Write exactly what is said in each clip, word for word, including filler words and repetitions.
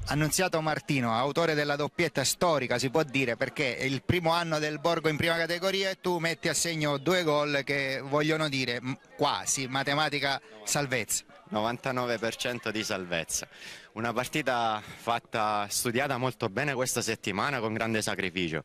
Annunziato Martino, autore della doppietta storica, si può dire, perché è il primo anno del Borgo in prima categoria e tu metti a segno due gol che vogliono dire quasi matematica salvezza. novantanove per cento di salvezza. Una partita fatta, studiata molto bene questa settimana con grande sacrificio.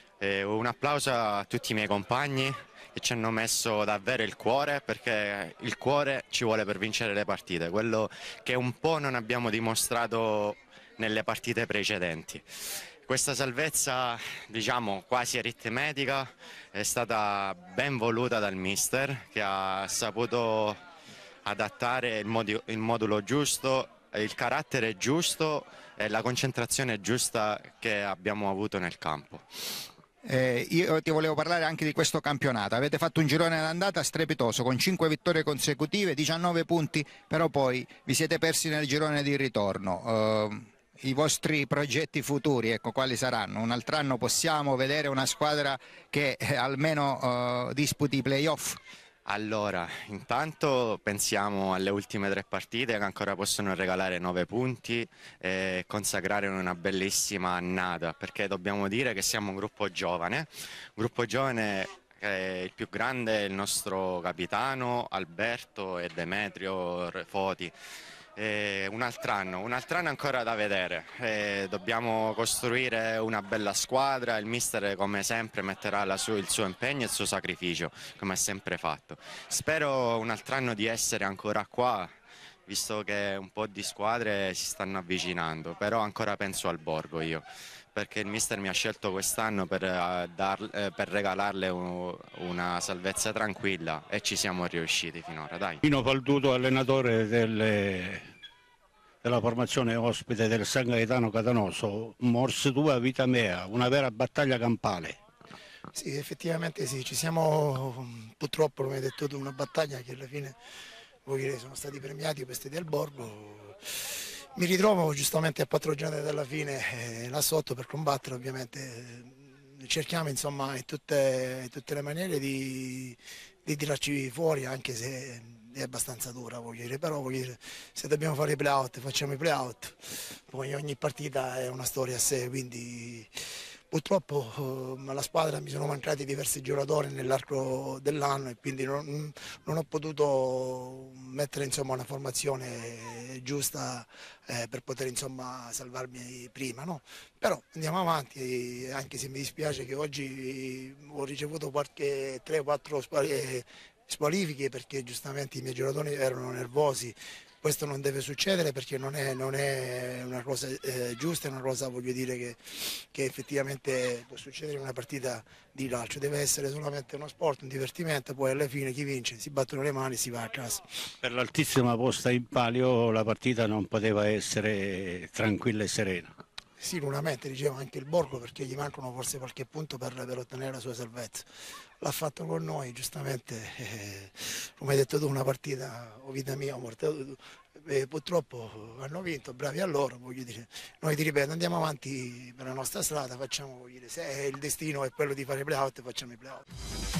E un applauso a tutti i miei compagni che ci hanno messo davvero il cuore, perché il cuore ci vuole per vincere le partite, quello che un po' non abbiamo dimostrato nelle partite precedenti. Questa salvezza, diciamo quasi aritmetica, è stata ben voluta dal mister, che ha saputo adattare il, modio, il modulo giusto, il carattere giusto e la concentrazione giusta che abbiamo avuto nel campo. Eh, io ti volevo parlare anche di questo campionato. Avete fatto un girone d'andata strepitoso con cinque vittorie consecutive, diciannove punti, però poi vi siete persi nel girone di ritorno. Uh, I vostri progetti futuri, ecco, quali saranno? Un altro anno possiamo vedere una squadra che eh, almeno uh, disputi i playoff? Allora, intanto pensiamo alle ultime tre partite che ancora possono regalare nove punti e consacrare una bellissima annata, perché dobbiamo dire che siamo un gruppo giovane, un gruppo giovane che è il più grande, il nostro capitano Alberto e Demetrio Foti. Eh, un altro anno, un altro anno ancora da vedere, eh, dobbiamo costruire una bella squadra, il mister come sempre metterà su, il suo impegno e il suo sacrificio, come ha sempre fatto. Spero un altro anno di essere ancora qua, visto che un po' di squadre si stanno avvicinando, però ancora penso al Borgo io, perché il mister mi ha scelto quest'anno per, uh, dar, eh, per regalarle un, una salvezza tranquilla e ci siamo riusciti finora, dai. Pino Palduto, allenatore delle, della formazione ospite del San Gaetano Catanoso, Morse tua vita mea, una vera battaglia campale. Sì, effettivamente sì, ci siamo purtroppo, come hai detto tu, una battaglia che alla fine vuol dire, sono stati premiati questi del Borgo. Mi ritrovo giustamente a quattro giornate dalla fine eh, là sotto per combattere, ovviamente eh, cerchiamo insomma in tutte, in tutte le maniere di, di tirarci fuori, anche se è abbastanza dura, voglio dire, però voglio dire, se dobbiamo fare i play-out facciamo i play-out, poi ogni partita è una storia a sé, quindi purtroppo eh, alla squadra mi sono mancati diversi giocatori nell'arco dell'anno e quindi non, non ho potuto mettere insomma, una formazione giusta eh, per poter insomma, salvarmi prima. No? Però andiamo avanti, anche se mi dispiace che oggi ho ricevuto qualche tre quattro squalifiche perché giustamente i miei giocatori erano nervosi. Questo non deve succedere perché non è, non è una cosa eh, giusta, è una cosa voglio dire che, che effettivamente può succedere in una partita di calcio, deve essere solamente uno sport, un divertimento, poi alla fine chi vince si battono le mani e si va a casa. Per l'altissima posta in palio la partita non poteva essere tranquilla e serena. Sicuramente, dicevo, anche il Borgo perché gli mancano forse qualche punto per, per ottenere la sua salvezza. L'ha fatto con noi, giustamente, eh, come hai detto tu, una partita o vita mia o morte. Eh, purtroppo hanno vinto, bravi a loro, voglio dire. Noi ti ripeto, andiamo avanti per la nostra strada, facciamo, voglio dire, se il destino è quello di fare i play-out, facciamo i play-out.